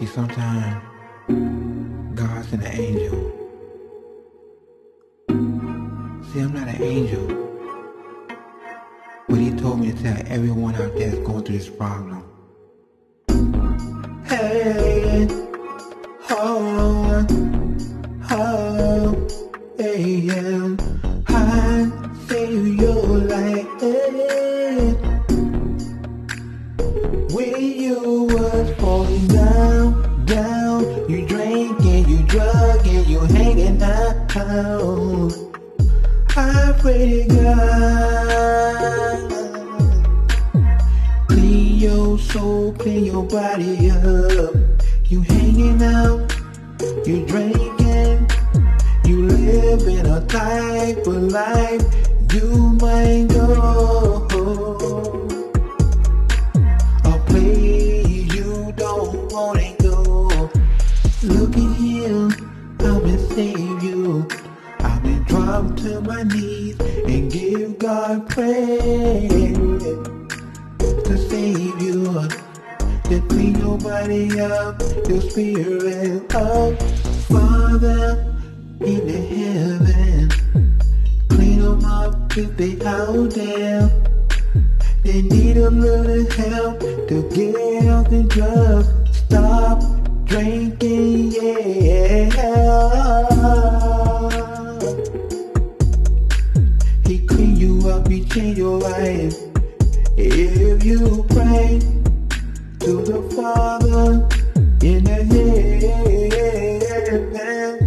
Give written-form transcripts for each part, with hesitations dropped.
See, sometimes God sent an angel. See, I'm not an angel, but he told me to tell everyone out there that's going through this problem. Hey, oh, hey, yeah, I save your life. When you was falling down, you drinking, you drugging, you hanging out. I pray to God, clean your soul, clean your body up. You hanging out, you drinking, you living a type of life you might go a place you don't wanna go. Look at him, I've been save you. I've been dropped to my knees and give God praise to save you, to clean your body up, your spirit up. Father in the heaven, clean them up if they out there. They need a little help to get off the drugs. Stop drinking, yeah. He clean you up, he change your life. If you pray to the Father in the heaven,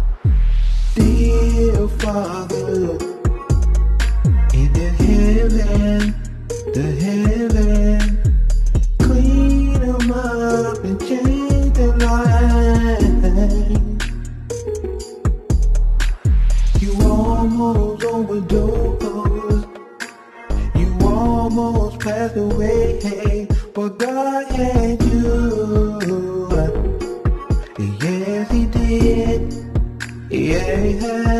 dear Father in the heaven, clean them up and change their life. You almost overdosed, you almost passed away, hey, but God had you. Yes, he did. Yeah,